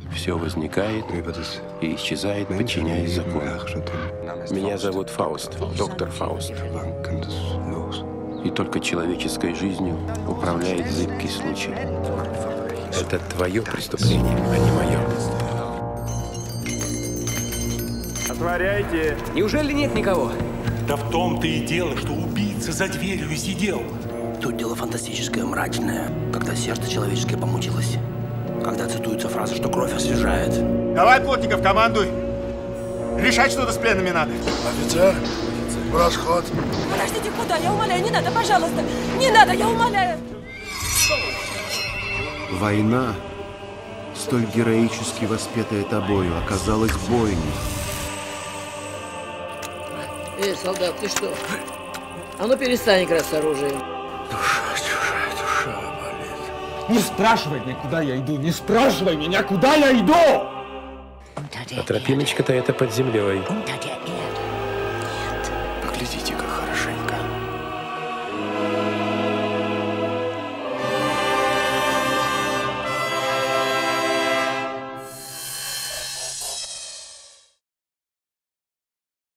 Все возникает и исчезает, подчиняясь закону. Меня зовут Фауст, доктор Фауст. И только человеческой жизнью управляет зыбкий случай. Это твое преступление, а не мое. Отворяйте! Неужели нет никого? Да в том-то и дело, что убийца за дверью сидел. Тут дело фантастическое, мрачное, когда сердце человеческое помутилось. Когда цитуется фраза, что кровь освежает. Давай, Плотников, командуй! Решать что-то с пленными надо. Офицер, в расход. Подождите, куда? Я умоляю, не надо, пожалуйста! Не надо, я умоляю! Война, столь героически воспетая тобою, оказалась бойней. Эй, солдат, ты что? А ну перестань играть с оружием. Чужая душа болит. Не спрашивай меня, куда я иду! Не спрашивай меня, куда я иду! А тропиночка-то это под землей. Поглядите-ка.